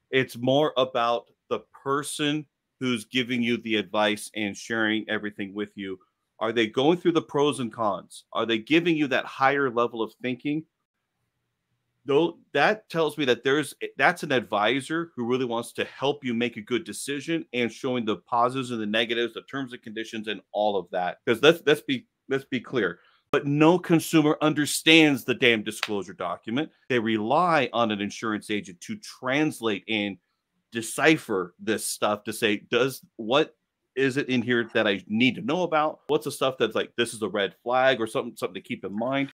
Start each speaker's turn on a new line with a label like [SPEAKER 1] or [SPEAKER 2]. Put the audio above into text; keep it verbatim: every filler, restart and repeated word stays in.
[SPEAKER 1] It's more about the person who's giving you the advice and sharing everything with you. Are they going through the pros and cons? Are they giving you that higher level of thinking? Though that tells me that there's that's an advisor who really wants to help you make a good decision and showing the positives and the negatives, the terms and conditions, and all of that. Because let's let's be let's be clear. But no consumer understands the damn disclosure document. They rely on an insurance agent to translate and decipher this stuff to say, does what is it in here that I need to know about? What's the stuff that's like this is a red flag or something something to keep in mind?